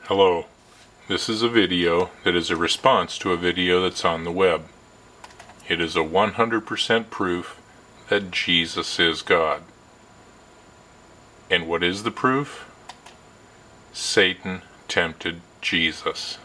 Hello, this is a video that is a response to a video that's on the web. It is a 100% proof that Jesus is God. And what is the proof? Satan tempted Jesus.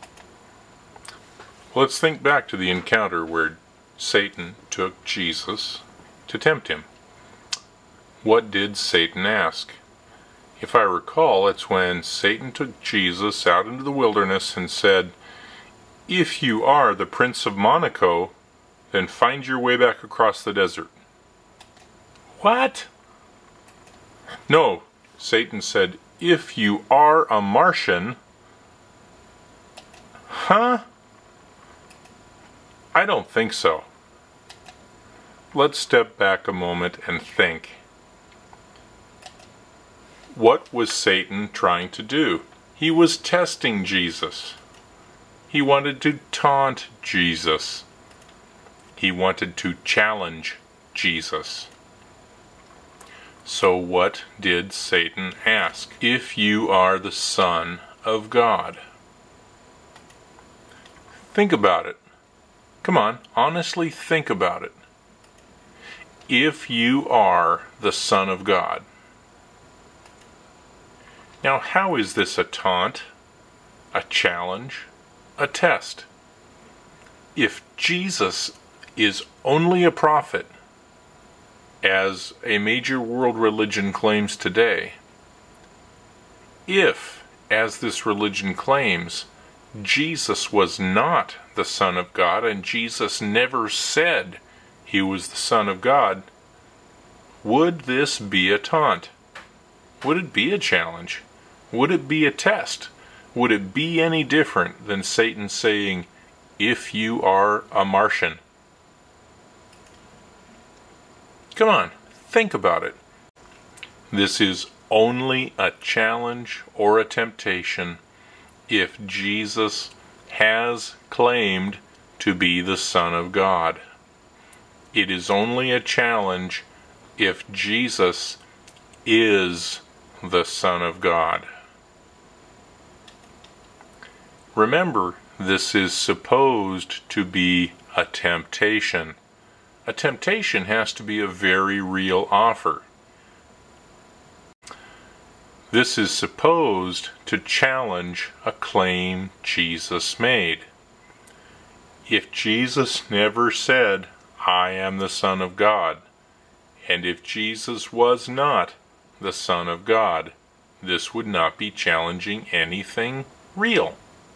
Let's think back to the encounter where Satan took Jesus to tempt him. What did Satan ask? If I recall, it's when Satan took Jesus out into the wilderness and said, "If you are the Prince of Monaco, then find your way back across the desert." What? No, Satan said, "If you are a Martian." Huh? I don't think so. Let's step back a moment and think. What was Satan trying to do? He was testing Jesus. He wanted to taunt Jesus. He wanted to challenge Jesus. So what did Satan ask? If you are the Son of God. Think about it. Come on, honestly think about it. If you are the Son of God. Now, how is this a taunt, a challenge, a test? If Jesus is only a prophet, as a major world religion claims today, if, as this religion claims, Jesus was not the Son of God, and Jesus never said he was the Son of God, would this be a taunt? Would it be a challenge? Would it be a test? Would it be any different than Satan saying, "If you are a Martian"? Come on, think about it. This is only a challenge or a temptation if Jesus has claimed to be the Son of God. It is only a challenge if Jesus is the Son of God. Remember, this is supposed to be a temptation. A temptation has to be a very real offer. This is supposed to challenge a claim Jesus made. If Jesus never said, "I am the Son of God," and if Jesus was not the Son of God, this would not be challenging anything real.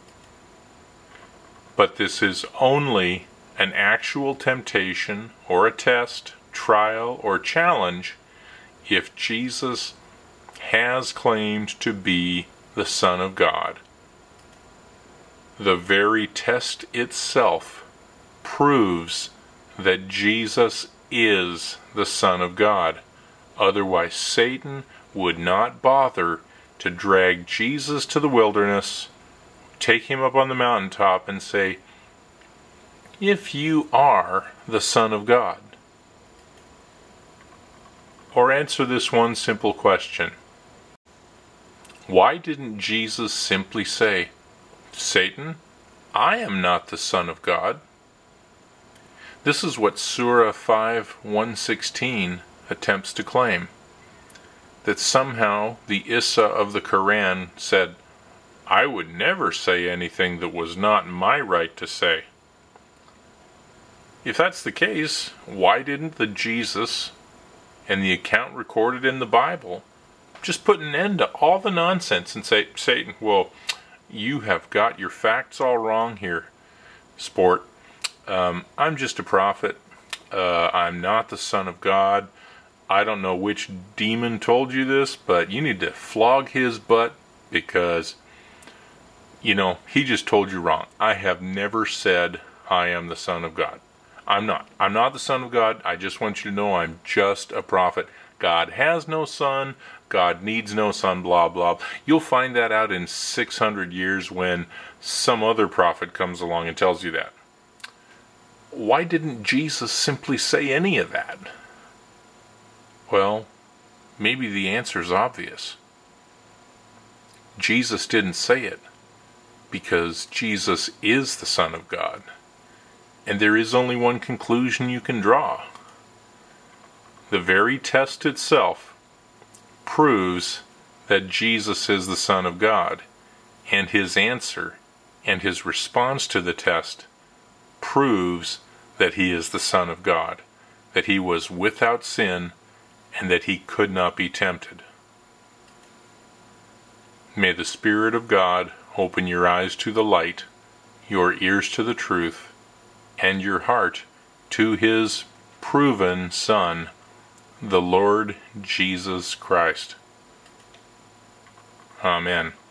But this is only an actual temptation or a test, trial, or challenge if Jesus has claimed to be the Son of God. The very test itself proves that Jesus is the Son of God. Otherwise, Satan would not bother to drag Jesus to the wilderness, take him up on the mountaintop, and say, "If you are the Son of God." Or answer this one simple question. Why didn't Jesus simply say, "Satan, I am not the Son of God"? This is what Surah 5:116 attempts to claim. That somehow the Isa of the Quran said, "I would never say anything that was not my right to say." If that's the case, why didn't the Jesus and the account recorded in the Bible just put an end to all the nonsense and say, "Satan, well, you have got your facts all wrong here, sport. I'm just a prophet. I'm not the Son of God. I don't know which demon told you this, but you need to flog his butt because, he just told you wrong. I have never said I am the Son of God. I'm not. I'm not the Son of God. I just want you to know I'm just a prophet. God has no son. God needs no son, blah, blah." You'll find that out in 600 years when some other prophet comes along and tells you that. Why didn't Jesus simply say any of that? Well, maybe the answer is obvious. Jesus didn't say it, because Jesus is the Son of God. And there is only one conclusion you can draw. The very test itself proves that Jesus is the Son of God, and his answer and his response to the test proves that he is the Son of God, that he was without sin, and that he could not be tempted. May the Spirit of God open your eyes to the light, your ears to the truth, and your heart to his proven Son, the Lord Jesus Christ. Amen.